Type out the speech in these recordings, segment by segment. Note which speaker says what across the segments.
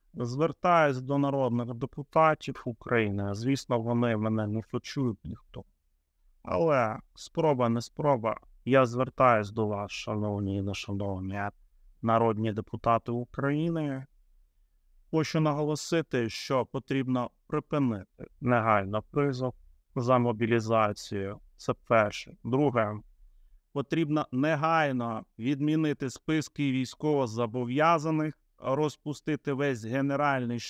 Speaker 1: Звертаюсь до народних депутатів України. Звісно, вони мене не почують ніхто. Але спроба не спроба. Я звертаюсь до вас, шановні і нешановні народні депутати України. Хочу наголосити, що потрібно припинити негайно призов за мобілізацію. Це перше. Друге, потрібно негайно відмінити списки військовозобов'язаних, розпустити весь Генеральний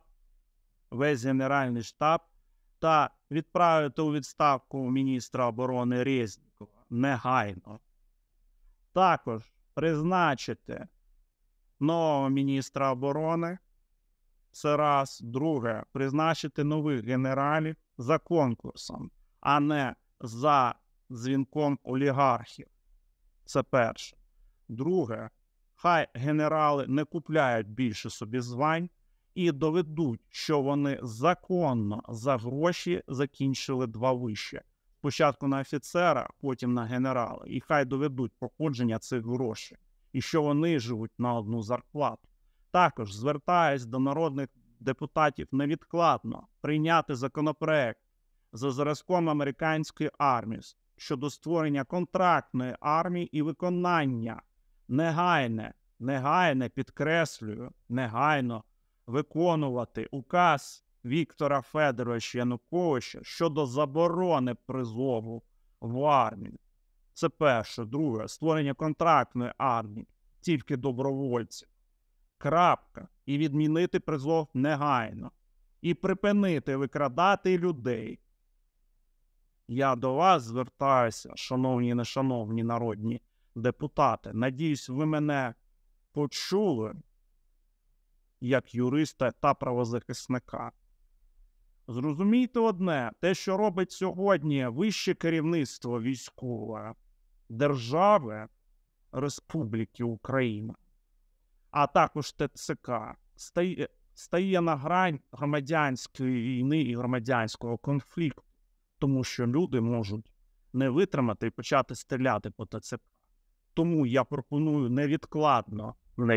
Speaker 1: штаб та відправити у відставку міністра оборони Резнікова негайно. Також призначити нового міністра оборони. Це раз. Друге, призначити нових генералів за конкурсом, а не за дзвінком олігархів. Це перше. Друге, хай генерали не купляють більше собі звань і доведуть, що вони законно за гроші закінчили 2 виші. Спочатку на офіцера, потім на генерала. І хай доведуть походження цих грошей. І що вони живуть на одну зарплату. Також звертаюсь до народних депутатів невідкладно прийняти законопроект за зразком американської армії щодо створення контрактної армії і виконання негайне, підкреслюю, негайно виконувати указ Віктора Федоровича Януковича щодо заборони призову в армію. Це перше. Друге, створення контрактної армії, тільки добровольців. Крапка. І відмінити призов негайно. І припинити викрадати людей. Я до вас звертаюся, шановні і нешановні народні депутати. Надіюсь, ви мене почули, як юриста та правозахисника. Зрозумійте одне, те, що робить сьогодні вище керівництво військової держави Республіки Україна, а також ТЦК, стає на грань громадянської війни і громадянського конфлікту, тому що люди можуть не витримати і почати стріляти по ТЦК. Тому я пропоную невідкладно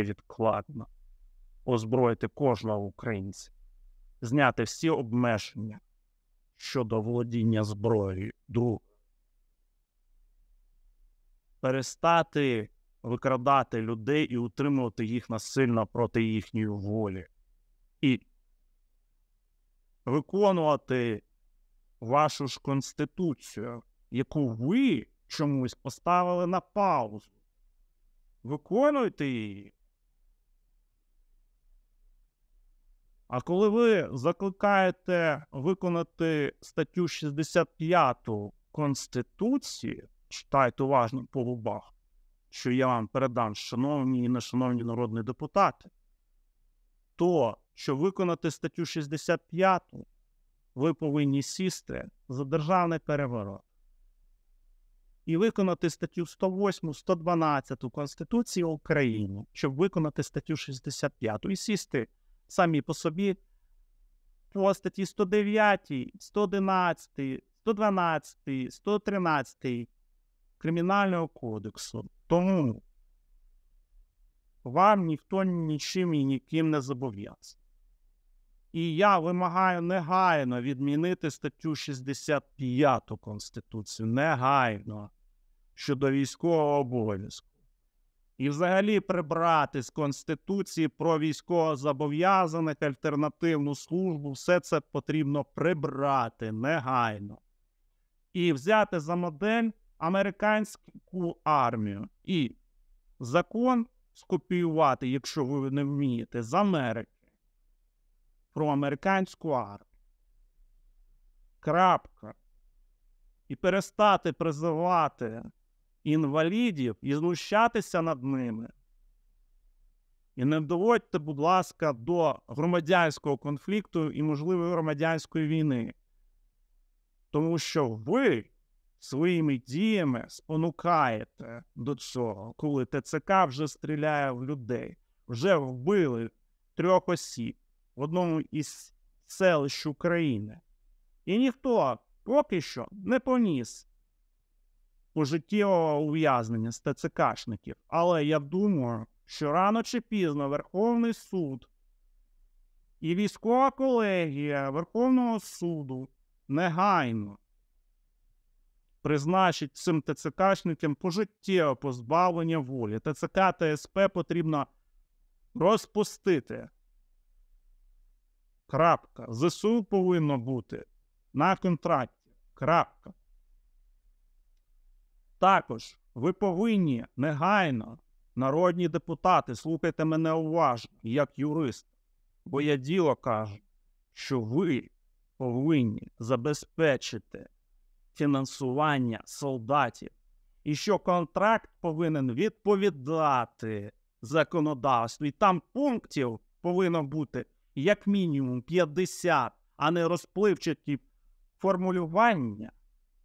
Speaker 1: озброїти кожного українця, зняти всі обмеження щодо володіння зброєю. Друге, перестати викрадати людей і утримувати їх насильно проти їхньої волі. І виконувати вашу ж Конституцію, яку ви чомусь поставили на паузу. Виконуйте її. А коли ви закликаєте виконати статтю 65 Конституції, читайте уважно по губах, що я вам передам, шановні і нешановні народні депутати, то, щоб виконати статтю 65, ви повинні сісти за державний переворот. І виконати статтю 108, 112 Конституції України, щоб виконати статтю 65. І сісти самі по собі по статті 109, 111, 112, 113 Кримінального кодексу. Тому вам ніхто нічим і ніким не зобов'язаний. І я вимагаю негайно відмінити статтю 65 Конституції, негайно, щодо військового обов'язку. І взагалі прибрати з Конституції про військовозобов'язаних, альтернативну службу, все це потрібно прибрати негайно. І взяти за модель американську армію. І закон скопіювати, якщо ви не вмієте, з Америки. Про американську армію. Крапка. І перестати призивати інвалідів і знущатися над ними. І не доводьте, будь ласка, до громадянського конфлікту і можливої громадянської війни. Тому що ви своїми діями спонукаєте до цього, коли ТЦК вже стріляє в людей. Вже вбили 3 осіб в одному із селищ України. І ніхто поки що не поніс пожиттєвого ув'язнення з ТЦКшників. Але я думаю, що рано чи пізно Верховний суд І військова колегія Верховного суду негайно призначить цим ТЦКшникам пожиттєве позбавлення волі. ТЦК та СП потрібно розпустити. Крапка. ЗСУ повинно бути на контракті. Крапка. Також ви повинні негайно, народні депутати, слухайте мене уважно, як юрист, бо я діло кажу, що ви повинні забезпечити фінансування солдатів і що контракт повинен відповідати законодавству. І там пунктів повинно бути як мінімум 50, а не розпливчаті формулювання.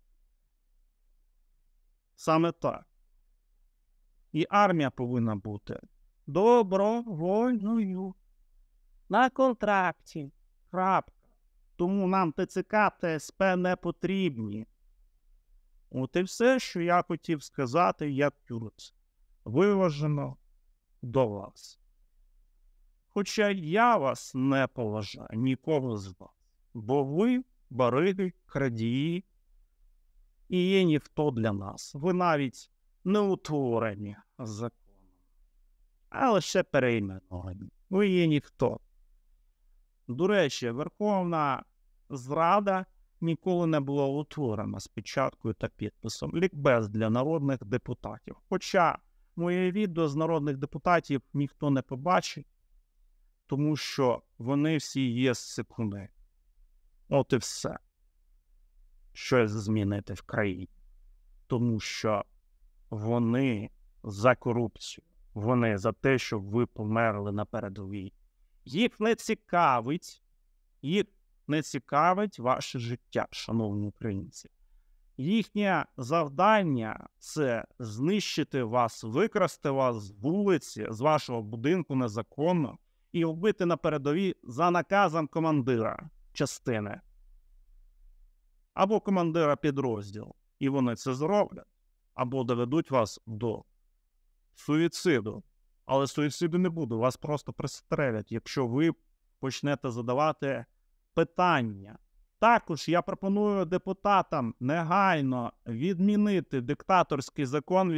Speaker 1: Саме так. І армія повинна бути добровольною. На контракті. Крапка. Тому нам ТЦК та СП не потрібні. От і все, що я хотів сказати, як юрист. Виважено до вас. Хоча я вас не поважаю, нікого з вас. Бо ви бариги, крадії, і є ніхто для нас. Ви навіть не утворені законом, а лише перейменовані. Ви є ніхто. До речі, Верховна Рада ніколи не була утворена з печаткою та підписом. Лікбез для народних депутатів. Хоча моє відео з народних депутатів ніхто не побачить, тому що вони всі є сикуни. От і все. Щось змінити в країні. Тому що вони за корупцію. Вони за те, щоб ви померли на передовій. Їх не цікавить ваше життя, шановні українці. Їхнє завдання – це знищити вас, викрасти вас з вулиці, з вашого будинку незаконно і вбити на передовій за наказом командира частини або командира підрозділу. І вони це зроблять. Або доведуть вас до суїциду. Але суїциду не буде, вас просто пристрелять, якщо ви почнете задавати питання. Також я пропоную депутатам негайно відмінити диктаторський закон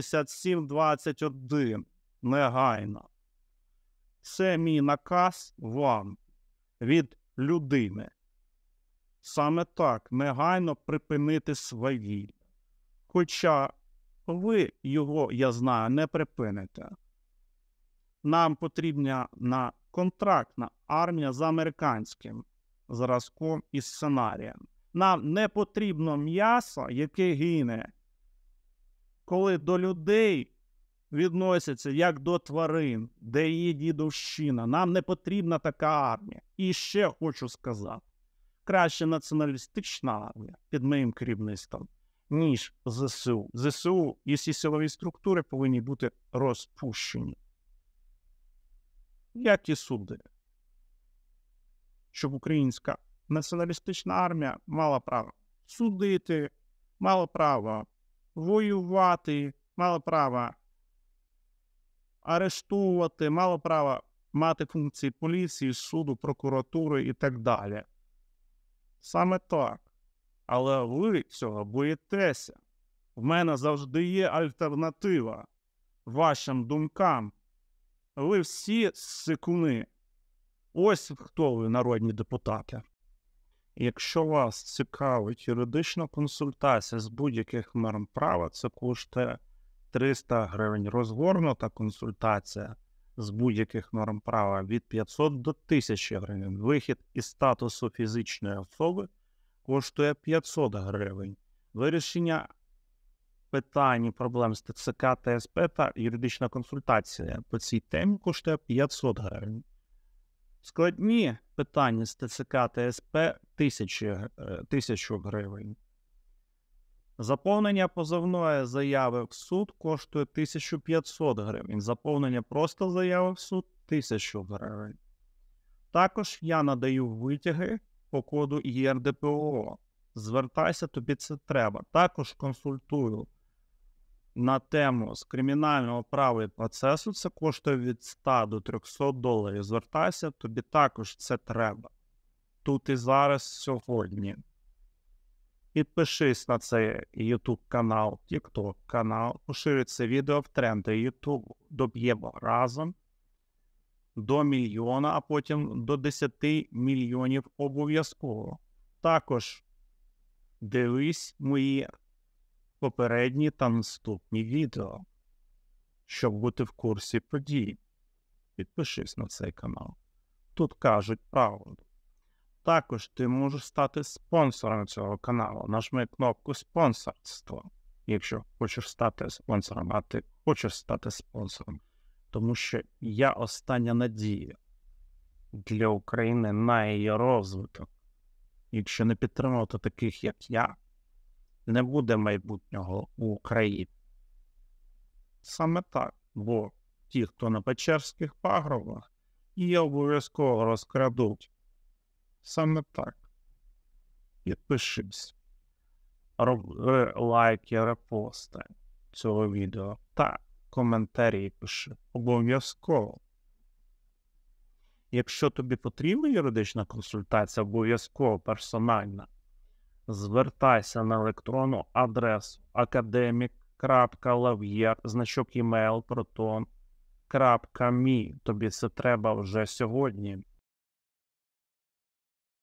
Speaker 1: 8721. Негайно. Це мій наказ вам від людини. Саме так, негайно припинити свавілля. Хоча ви його, я знаю, не припините. Нам потрібна контрактна армія з американським зразком і сценарієм. Нам не потрібно м'ясо, яке гине, коли до людей відносяться як до тварин, де є дідовщина. Нам не потрібна така армія. І ще хочу сказати, краще націоналістична армія під моїм керівництвом, ніж ЗСУ. ЗСУ і всі силові структури повинні бути розпущені. Як і суди. Щоб українська націоналістична армія мала право судити, мала право воювати, мала право арештовувати, мала право мати функції поліції, суду, прокуратури і так далі. Саме так. Але ви цього боїтеся. В мене завжди є альтернатива вашим думкам. Ви всі сикуни. Ось хто ви, народні депутати. Якщо вас цікавить юридична консультація з будь-яких норм права, це коштує 300 гривень. Розгорнута консультація з будь-яких норм права від 500 до 1000 гривень. Вихід із статусу фізичної особи коштує 500 гривень. Вирішення питань і проблем з ТЦК, ТСП та юридична консультація по цій темі коштує 500 гривень. Складні питання з ТЦК, ТСП – 1000 гривень. Заповнення позовної заяви в суд коштує 1500 гривень. Заповнення просто заяви в суд – 1000 гривень. Також я надаю витяги по коду ЄРДПО. Звертайся, тобі це треба. Також консультую на тему з кримінального права і процесу, це коштує від 100 до 300 доларів. Звертайся, тобі також це треба. Тут і зараз, сьогодні. Підпишись на цей YouTube канал, TikTok канал, поширюй це відео в тренди YouTube. Доб'ємо разом до 1 мільйона, а потім до 10 мільйонів обов'язково. Також дивись мої попередні та наступні відео, щоб бути в курсі подій. Підпишись на цей канал. Тут кажуть правду. Також ти можеш стати спонсором цього каналу. Нажми кнопку «Спонсорство», якщо хочеш стати спонсором, а ти хочеш стати спонсором. Тому що я остання надія для України на її розвиток. Якщо не підтримувати таких, як я, не буде майбутнього у Україні. Саме так, бо ті, хто на Печерських пагорбах, її обов'язково розкрадуть. Саме так. Підпишись. Роби лайки, репости цього відео та коментарі пиши. Обов'язково. Якщо тобі потрібна юридична консультація, обов'язково персональна, звертайся на електронну адресу academic.lavyer, значок email, proton.me. Тобі це треба вже сьогодні.